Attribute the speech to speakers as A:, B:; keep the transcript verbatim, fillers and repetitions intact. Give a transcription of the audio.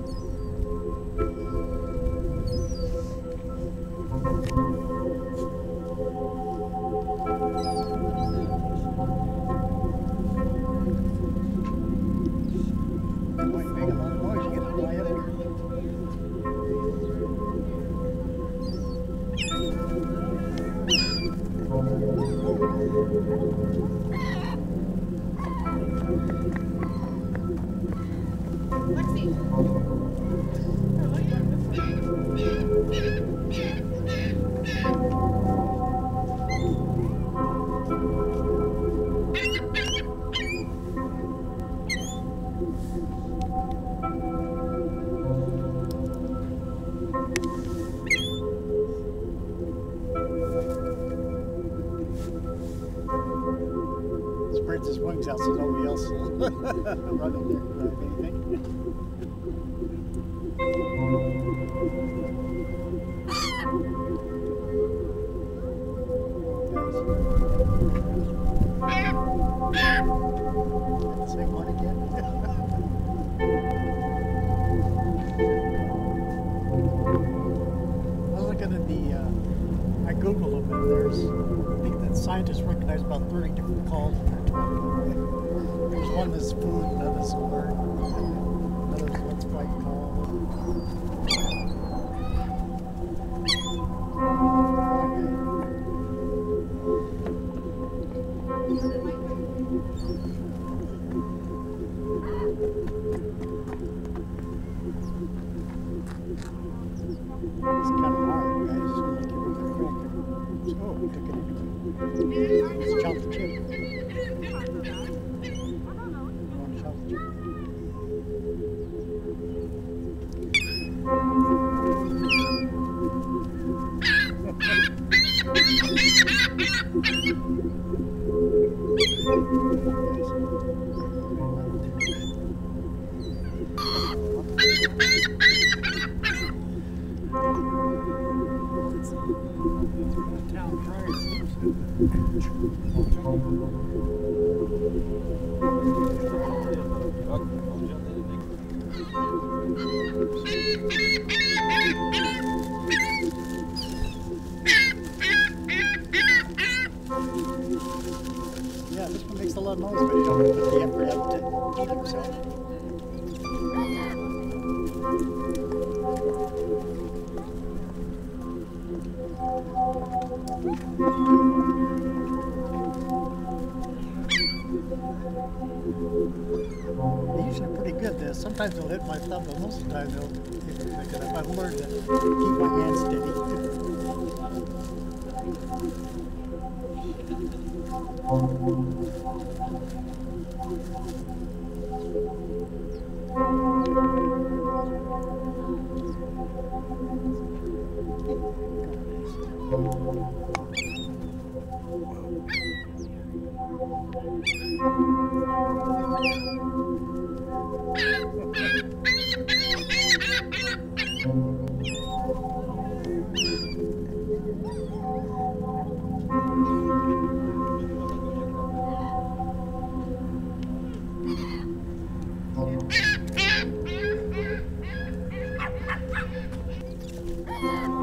A: Spreads his wings out so nobody else will run in there and grab anything. Same one again. I was looking at the, uh, I googled them and there's, I think that scientists recognize about thirty different calls. There's one that's food, another's alert, another's what's flight call. It's kind of hard, guys. Just want to give it a quick. Oh, we took it in. Let's chop the chip. You want to chop the chip? Town crier. Yeah, this one makes a lot of noise, but you don't put the effort out to eat himself. They're usually pretty good. They're, sometimes they'll hit my thumb, but most of the time they'll pick it up. I've learned to keep my hands steady.
B: Yeah.